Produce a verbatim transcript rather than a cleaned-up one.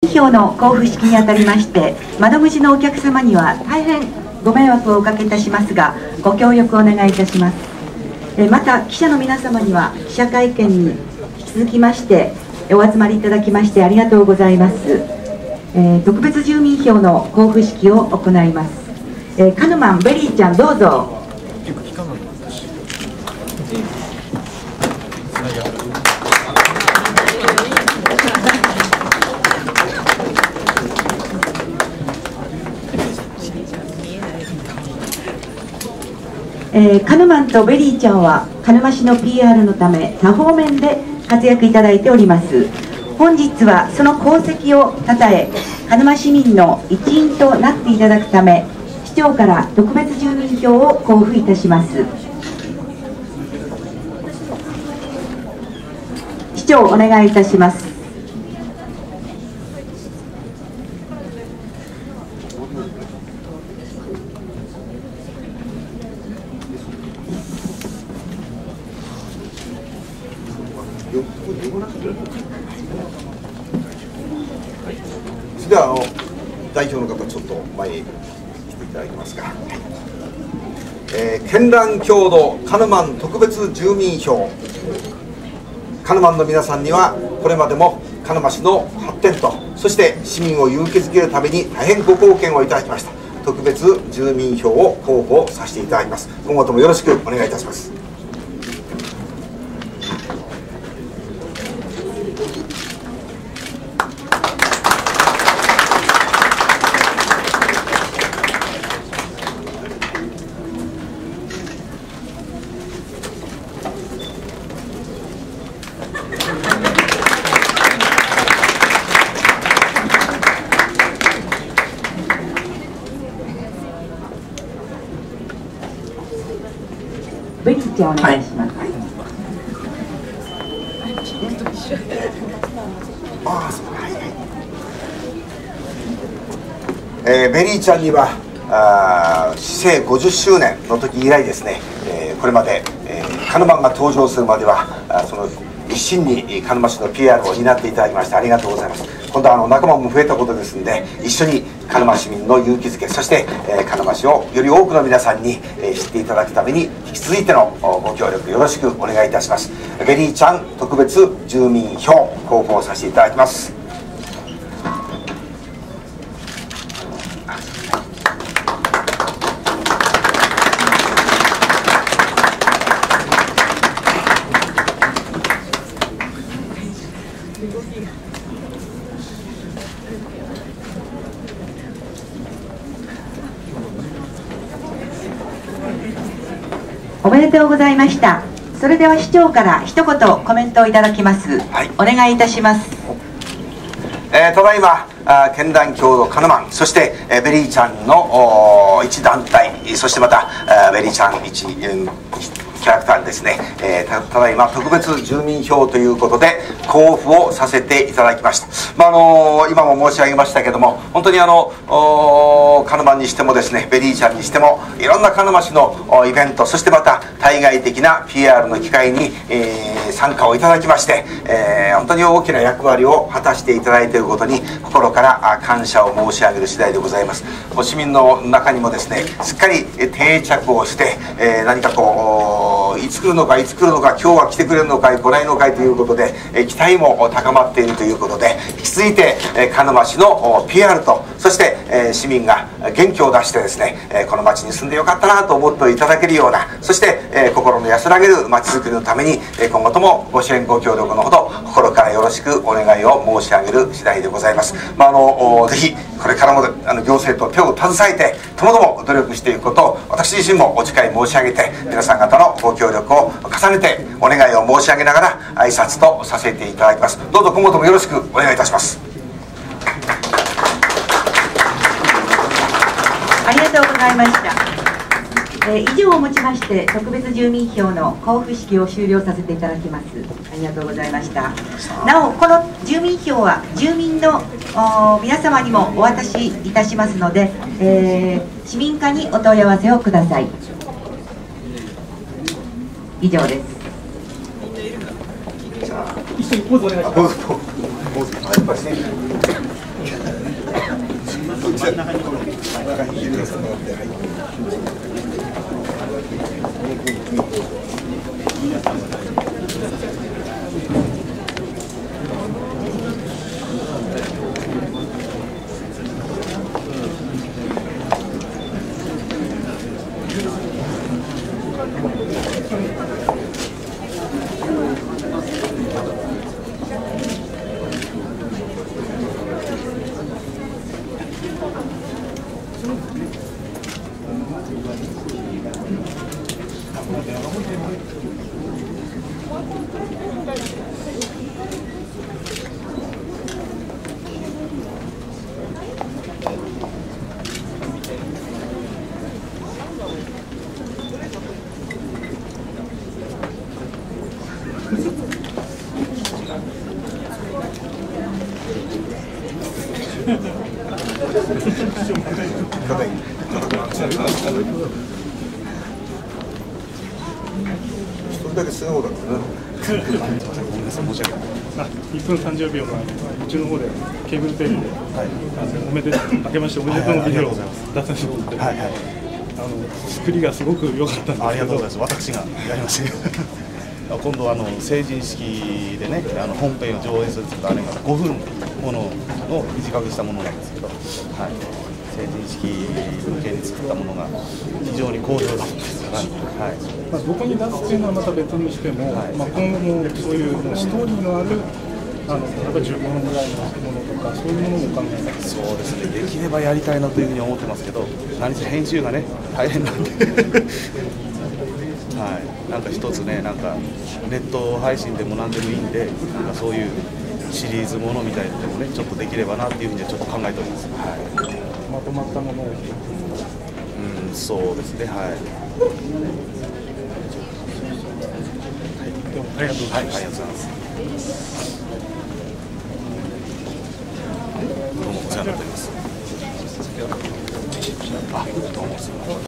票の交付式にあたりまして、窓口のお客様には大変ご迷惑をおかけいたしますが、ご協力をお願いいたします。また記者の皆様には記者会見に引き続きましてお集まりいただきましてありがとうございます。えー、特別住民票の交付式を行います。えー、カヌマンベリーちゃんどうぞ。えー、カヌマンとベリーちゃんは鹿沼市の ピーアール のため多方面で活躍いただいております。本日はその功績をたたえ鹿沼市民の一員となっていただくため市長から特別住民票を交付いたします。市長お願いいたします。 それではあの代表の方ちょっと前に来ていただけますか。えー、絢爛郷土カヌマン特別住民票、カヌマンの皆さんにはこれまでも鹿沼市の発展とそして市民を勇気づけるために大変ご貢献をいただきました特別住民票を交付をさせていただきます。今後ともよろしくお願いいたします。 ベリーちゃんお願いします。 えー、ベリーちゃんにはあ市政ごじゅっしゅうねんの時以来ですね、えー、これまで、えー、カヌマンが登場するまではあその一心に鹿沼市の ピーアール を担っていただきましてありがとうございます。今度はあの仲間も増えたことですので一緒に鹿沼市民の勇気づけそして、えー、鹿沼市をより多くの皆さんに、えー、知っていただくために引き続いてのご協力よろしくお願いいたします。ベリーちゃん特別住民票交付をさせていただきます。 おめでとうございました。それでは市長から一言コメントをいただきます。はい、お願いいたします。 えー、ただいま絢爛郷土カヌマンそして、えー、ベリーちゃんの一団体そしてまたベリーちゃん一、うんキャラクターにですね、えー、た, ただいま特別住民票ということで交付をさせていただきました。まああのー、今も申し上げましたけども本当にあのカヌマンにしてもですねベリーちゃんにしてもいろんな鹿沼市のイベントそしてまた対外的な ピーアール の機会に、えー、参加をいただきまして、えー、本当に大きな役割を果たしていただいていることに心から感謝を申し上げる次第でございます。市民の中にもですねすっかり定着をして、えー、何かこういつ来るのかいつ来るのか今日は来てくれるのかい来ないのかいということで、え期待も高まっているということで引き続いて、え鹿沼市の ピーアール とそして、え市民が元気を出してですね、えこの町に住んでよかったなと思っていただけるようなそして、え心の安らげる町づくりのために、え今後ともご支援ご協力のほど心からよろしくお願いを申し上げる次第でございます。まあ、あのぜひこれからもあの行政と手を携えてともども努力していくことを私自身もお誓い申し上げて皆さん方のご協力を重ねてお願いを申し上げながら挨拶とさせていただきます。どうぞ今後ともよろしくお願いいたします。 ありがとうございました。えー、以上をもちまして特別住民票の交付式を終了させていただきます。ありがとうございました。なおこの住民票は住民の皆様にもお渡しいたしますので、えー、市民課にお問い合わせをください。以上です。 一緒にポーズお願いします。 それだけ素直だからね。 すみません、ごめんなさい、申し訳ない。あ、いっぷんさんじゅうびょう前、うちの方でケーブルテレビで、はい、あのおめで明けましておめでとうのビデオを出させてもらって、はいはい、あの作りがすごく良かったんですけど。 ありがとうございます。私がやりました今度はあの成人式でね、あの本編を上映するというかあれがごふんものを短くしたものなんですけど、はい、成人式向けに作ったものが非常に好評だったんですから、はい、 まあどこに出すっていうのはまた別にしても、はい、まあ今後もそういうストーリーのあるあの例えばじゅうごふんぐらいのものとかそういうものも考えたり。 そうですね。できればやりたいなというふうに思ってますけど、何せ編集がね大変なんで。はい、なんか一つね、なんかネット配信でも何でもいいんで、なんかそういうシリーズものみたいなのもね、ちょっとできればなっていうふうにはちょっと考えております。はい、 まとまったものを。うん、 そうですね。はい。 はい、どうもありがとうございました。 はい、ありがとうございます。どうもお世話になっております。あ、どうもすみません。